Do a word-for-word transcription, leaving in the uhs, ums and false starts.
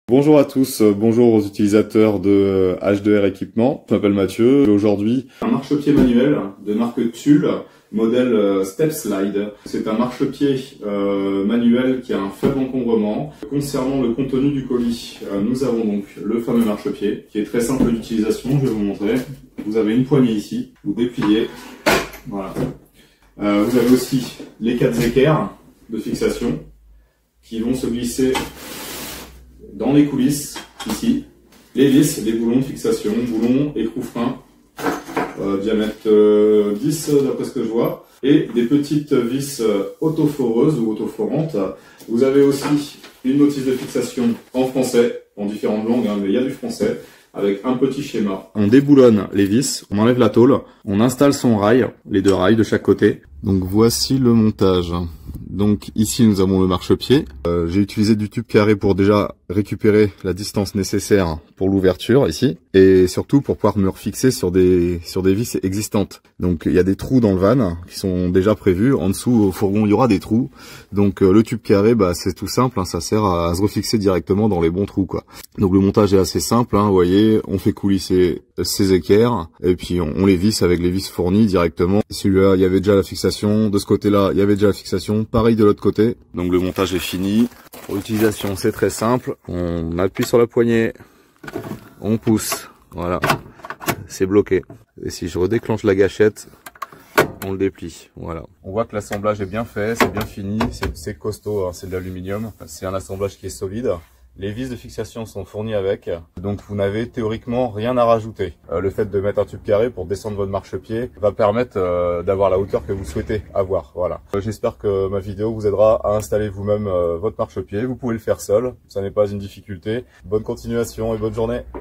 Bonjour à tous, euh, bonjour aux utilisateurs de euh, H deux R Équipement. Je m'appelle Mathieu. Aujourd'hui, un marchepied manuel de marque Tulle, modèle euh, Step Slide. C'est un marchepied euh, manuel qui a un faible encombrement. Concernant le contenu du colis, euh, nous avons donc le fameux marchepied qui est très simple d'utilisation. Je vais vous montrer. Vous avez une poignée ici, vous dépliez. Voilà. Euh, vous avez aussi les quatre équerres de fixation qui vont se glisser dans les coulisses, ici, les vis, les boulons de fixation, boulons, écrou frein, euh, diamètre euh, dix d'après ce que je vois, et des petites vis euh, autoforeuses ou autoforantes. Vous avez aussi une notice de fixation en français, en différentes langues, hein, mais il y a du français, avec un petit schéma. On déboulonne les vis, on enlève la tôle, on installe son rail, les deux rails de chaque côté. Donc voici le montage. Donc ici nous avons le marchepied. Euh, j'ai utilisé du tube carré pour déjà récupérer la distance nécessaire pour l'ouverture ici, et surtout pour pouvoir me refixer sur des sur des vis existantes. Donc il y a des trous dans le van qui sont déjà prévus. En dessous au fourgon il y aura des trous. Donc euh, le tube carré, bah c'est tout simple, hein, ça sert à, à se refixer directement dans les bons trous quoi. Donc le montage est assez simple, hein, vous voyez, on fait coulisser ces équerres et puis on, on les visse avec les vis fournies directement. Celui-là il y avait déjà la fixation, de ce côté-là il y avait déjà la fixation, pareil de l'autre côté. Donc le montage est fini. Pour l'utilisation c'est très simple, on appuie sur la poignée, on pousse, voilà, c'est bloqué. Et si je redéclenche la gâchette, on le déplie, voilà. On voit que l'assemblage est bien fait, c'est bien fini, c'est costaud, hein, c'est de l'aluminium, c'est un assemblage qui est solide. Les vis de fixation sont fournies avec, donc vous n'avez théoriquement rien à rajouter. Euh, le fait de mettre un tube carré pour descendre votre marchepied va permettre euh, d'avoir la hauteur que vous souhaitez avoir. Voilà. Euh, J'espère que ma vidéo vous aidera à installer vous-même euh, votre marchepied. Vous pouvez le faire seul, ça n'est pas une difficulté. Bonne continuation et bonne journée.